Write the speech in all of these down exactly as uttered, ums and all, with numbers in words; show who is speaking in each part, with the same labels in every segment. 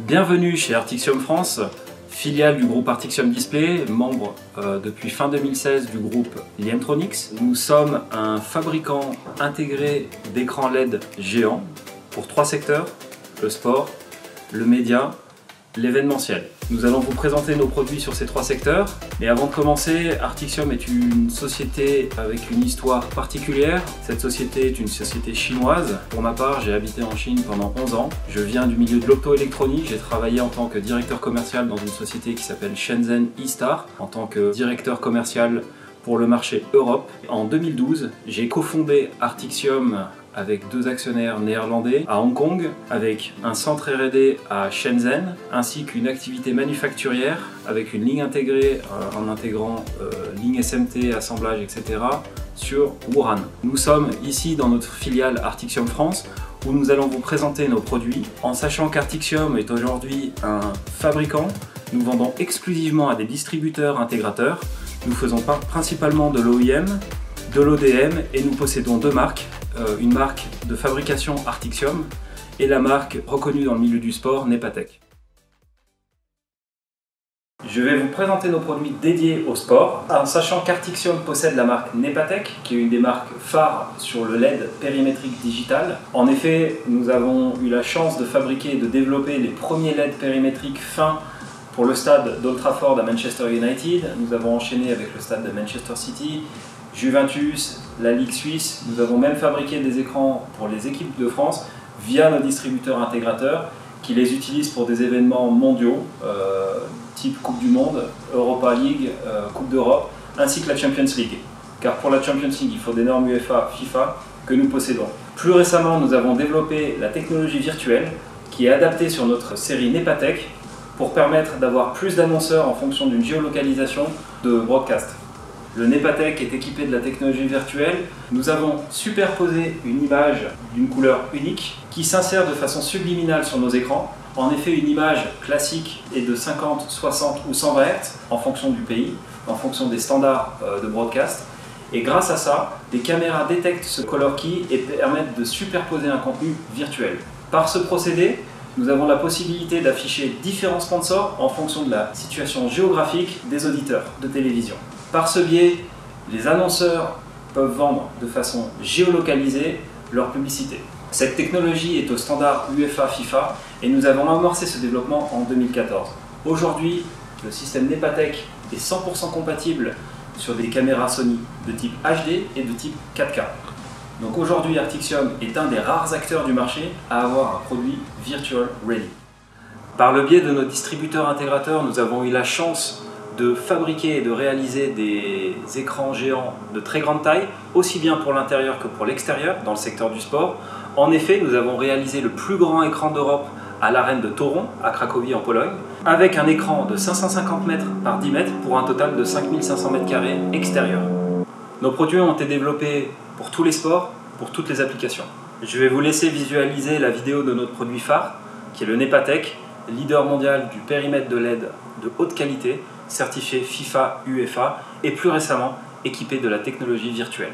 Speaker 1: Bienvenue chez Artixium France, filiale du groupe Artixium Display, membre euh, depuis fin deux mille seize du groupe Lientronics. Nous sommes un fabricant intégré d'écrans L E D géants pour trois secteurs, le sport, le média, l'événementiel. Nous allons vous présenter nos produits sur ces trois secteurs. Mais avant de commencer, Artixium est une société avec une histoire particulière. Cette société est une société chinoise. Pour ma part, j'ai habité en Chine pendant onze ans. Je viens du milieu de l'optoélectronique. J'ai travaillé en tant que directeur commercial dans une société qui s'appelle Shenzhen E-Star, en tant que directeur commercial pour le marché Europe. En deux mille douze, j'ai cofondé Artixium avec deux actionnaires néerlandais à Hong Kong, avec un centre R et D à Shenzhen, ainsi qu'une activité manufacturière avec une ligne intégrée euh, en intégrant euh, ligne S M T, assemblage, et cetera sur Wuhan. Nous sommes ici dans notre filiale Artixium France où nous allons vous présenter nos produits en sachant qu'Artixium est aujourd'hui un fabricant. Nous vendons exclusivement à des distributeurs intégrateurs. Nous faisons principalement de l'O E M, de l'O D M et nous possédons deux marques. Une marque de fabrication Artixium et la marque reconnue dans le milieu du sport Nepatec. Je vais vous présenter nos produits dédiés au sport en sachant qu'Artixium possède la marque Nepatec qui est une des marques phares sur le L E D périmétrique digital. En effet, nous avons eu la chance de fabriquer et de développer les premiers L E D périmétriques fins pour le stade d'Old Trafford à Manchester United. Nous avons enchaîné avec le stade de Manchester City, Juventus, la Ligue suisse. Nous avons même fabriqué des écrans pour les équipes de France via nos distributeurs intégrateurs qui les utilisent pour des événements mondiaux euh, type Coupe du Monde, Europa League, euh, Coupe d'Europe ainsi que la Champions League. Car pour la Champions League, il faut des normes UEFA, FIFA que nous possédons. Plus récemment, nous avons développé la technologie virtuelle qui est adaptée sur notre série Nepatec pour permettre d'avoir plus d'annonceurs en fonction d'une géolocalisation de broadcast. Le Nepatec est équipé de la technologie virtuelle. Nous avons superposé une image d'une couleur unique qui s'insère de façon subliminale sur nos écrans. En effet, une image classique est de cinquante, soixante ou cent vingt hertz en fonction du pays, en fonction des standards de broadcast. Et grâce à ça, des caméras détectent ce color key et permettent de superposer un contenu virtuel. Par ce procédé, nous avons la possibilité d'afficher différents sponsors en fonction de la situation géographique des auditeurs de télévision. Par ce biais, les annonceurs peuvent vendre de façon géolocalisée leur publicité. Cette technologie est au standard UEFA FIFA et nous avons amorcé ce développement en deux mille quatorze. Aujourd'hui, le système Nepatec est cent pour cent compatible sur des caméras Sony de type H D et de type quatre K. Donc aujourd'hui, Artixium est un des rares acteurs du marché à avoir un produit Virtual Ready. Par le biais de nos distributeurs intégrateurs, nous avons eu la chance de fabriquer et de réaliser des écrans géants de très grande taille, aussi bien pour l'intérieur que pour l'extérieur, dans le secteur du sport. En effet, nous avons réalisé le plus grand écran d'Europe à l'arène de Toruń, à Cracovie en Pologne, avec un écran de cinq cent cinquante mètres par dix mètres pour un total de cinq mille cinq cents mètres carrés extérieur. Nos produits ont été développés pour tous les sports, pour toutes les applications. Je vais vous laisser visualiser la vidéo de notre produit phare, qui est le Nepatec, leader mondial du périmètre de L E D de haute qualité, certifié FIFA, UEFA et plus récemment équipé de la technologie virtuelle.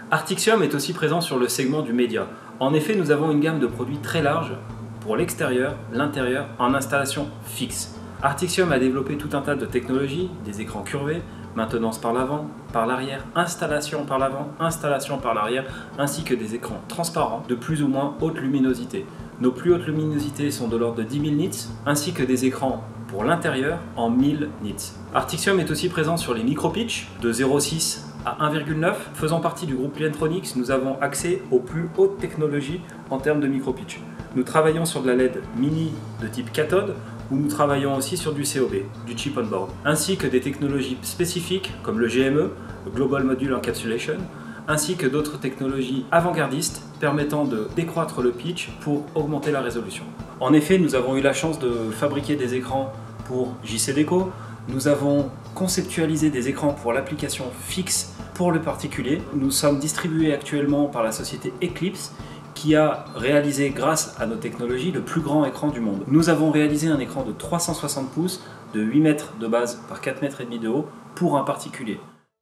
Speaker 1: Artixium est aussi présent sur le segment du média. En effet, nous avons une gamme de produits très large pour l'extérieur, l'intérieur, en installation fixe. Artixium a développé tout un tas de technologies, des écrans curvés, maintenance par l'avant, par l'arrière, installation par l'avant, installation par l'arrière, ainsi que des écrans transparents de plus ou moins haute luminosité. Nos plus hautes luminosités sont de l'ordre de dix mille nits, ainsi que des écrans pour l'intérieur en mille nits. Artixium est aussi présent sur les micro-pitch de zéro virgule six à un virgule neuf. Faisant partie du groupe Liontronics, nous avons accès aux plus hautes technologies en termes de micro-pitch. Nous travaillons sur de la L E D mini de type cathode, où nous travaillons aussi sur du C O B, du chip on board, ainsi que des technologies spécifiques comme le G M E, le Global Module Encapsulation, ainsi que d'autres technologies avant-gardistes permettant de décroître le pitch pour augmenter la résolution. En effet, nous avons eu la chance de fabriquer des écrans pour J C Deco, nous avons conceptualisé des écrans pour l'application fixe pour le particulier. Nous sommes distribués actuellement par la société Eclipse, qui a réalisé, grâce à nos technologies, le plus grand écran du monde. Nous avons réalisé un écran de trois cent soixante pouces, de huit mètres de base par quatre mètres et demi de haut, pour un particulier.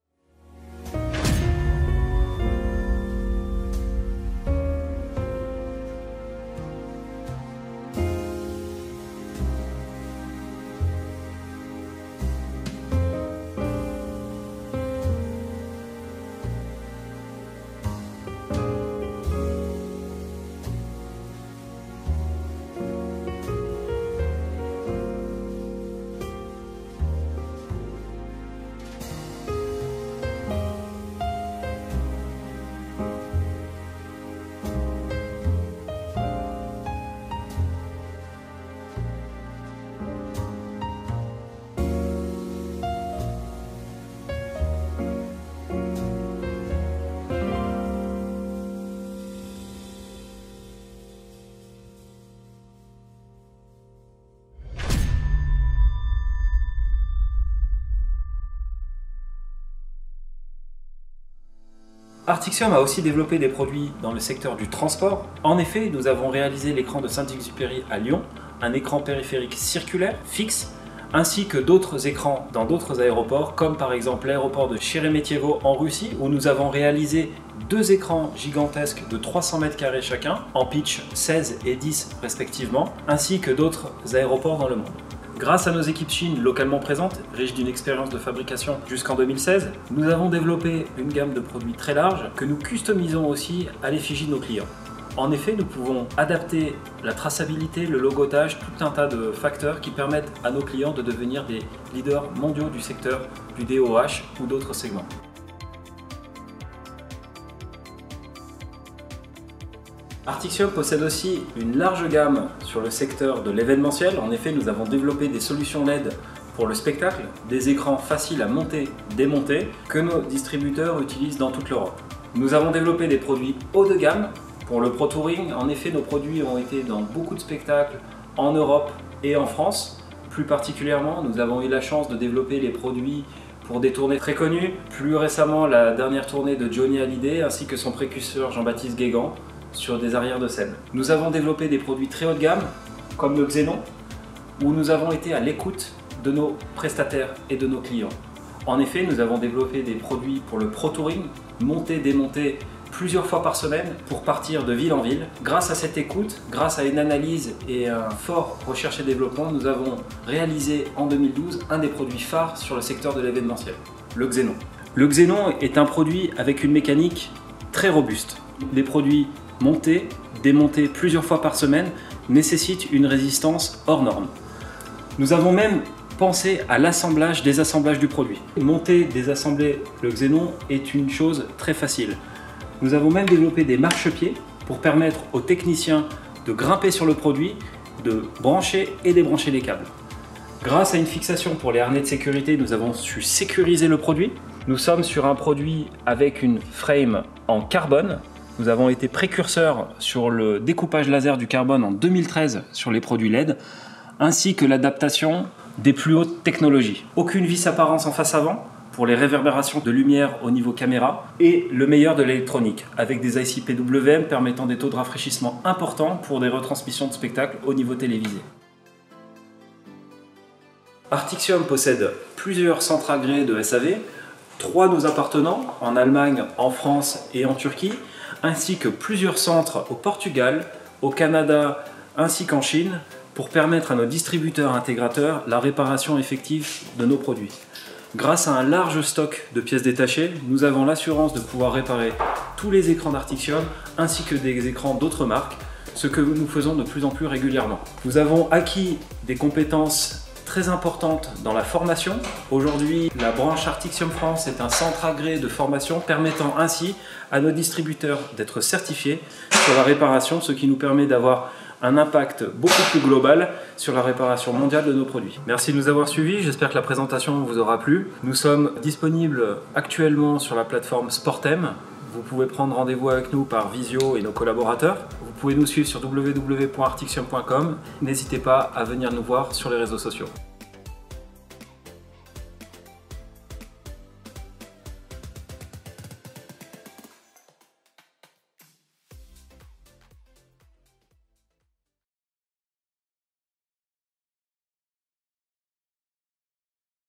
Speaker 1: Artixium a aussi développé des produits dans le secteur du transport. En effet, nous avons réalisé l'écran de Saint-Exupéry à Lyon, un écran périphérique circulaire, fixe, ainsi que d'autres écrans dans d'autres aéroports, comme par exemple l'aéroport de Sheremetyevo en Russie, où nous avons réalisé deux écrans gigantesques de trois cents mètres carrés chacun, en pitch seize et dix respectivement, ainsi que d'autres aéroports dans le monde. Grâce à nos équipes Chine localement présentes, riches d'une expérience de fabrication jusqu'en deux mille seize, nous avons développé une gamme de produits très large que nous customisons aussi à l'effigie de nos clients. En effet, nous pouvons adapter la traçabilité, le logotage, tout un tas de facteurs qui permettent à nos clients de devenir des leaders mondiaux du secteur du D O H ou d'autres segments. Artixium possède aussi une large gamme sur le secteur de l'événementiel. En effet, nous avons développé des solutions L E D pour le spectacle, des écrans faciles à monter, démonter, que nos distributeurs utilisent dans toute l'Europe. Nous avons développé des produits haut de gamme pour le Pro Touring. En effet, nos produits ont été dans beaucoup de spectacles en Europe et en France. Plus particulièrement, nous avons eu la chance de développer les produits pour des tournées très connues. Plus récemment, la dernière tournée de Johnny Hallyday ainsi que son précurseur Jean-Baptiste Guégan sur des arrières de scène. Nous avons développé des produits très haut de gamme, comme le Xenon, où nous avons été à l'écoute de nos prestataires et de nos clients. En effet, nous avons développé des produits pour le Pro Touring, montés, démontés plusieurs fois par semaine pour partir de ville en ville. Grâce à cette écoute, grâce à une analyse et un fort recherche et développement, nous avons réalisé en deux mille douze un des produits phares sur le secteur de l'événementiel, le Xenon. Le Xenon est un produit avec une mécanique très robuste. Les produits montés, démontés plusieurs fois par semaine nécessitent une résistance hors norme. Nous avons même pensé à l'assemblage, désassemblage du produit. Monter, désassembler le Xenon est une chose très facile. Nous avons même développé des marchepieds pour permettre aux techniciens de grimper sur le produit, de brancher et débrancher les câbles. Grâce à une fixation pour les harnais de sécurité, nous avons su sécuriser le produit. Nous sommes sur un produit avec une frame en carbone. Nous avons été précurseurs sur le découpage laser du carbone en deux mille treize sur les produits L E D, ainsi que l'adaptation des plus hautes technologies. Aucune vis apparence en face avant pour les réverbérations de lumière au niveau caméra et le meilleur de l'électronique avec des I C P W M permettant des taux de rafraîchissement importants pour des retransmissions de spectacles au niveau télévisé. Artixium possède plusieurs centres agréés de S A V trois nous appartenant en Allemagne, en France et en Turquie, ainsi que plusieurs centres au Portugal, au Canada ainsi qu'en Chine pour permettre à nos distributeurs intégrateurs la réparation effective de nos produits. Grâce à un large stock de pièces détachées, nous avons l'assurance de pouvoir réparer tous les écrans d'Arctixion ainsi que des écrans d'autres marques, ce que nous faisons de plus en plus régulièrement. Nous avons acquis des compétences très importante dans la formation. Aujourd'hui, la branche Arctixion France est un centre agréé de formation permettant ainsi à nos distributeurs d'être certifiés sur la réparation, ce qui nous permet d'avoir un impact beaucoup plus global sur la réparation mondiale de nos produits. Merci de nous avoir suivis, j'espère que la présentation vous aura plu. Nous sommes disponibles actuellement sur la plateforme Sportem. Vous pouvez prendre rendez-vous avec nous par visio et nos collaborateurs. Vous pouvez nous suivre sur w w w point arctixion point com. N'hésitez pas à venir nous voir sur les réseaux sociaux.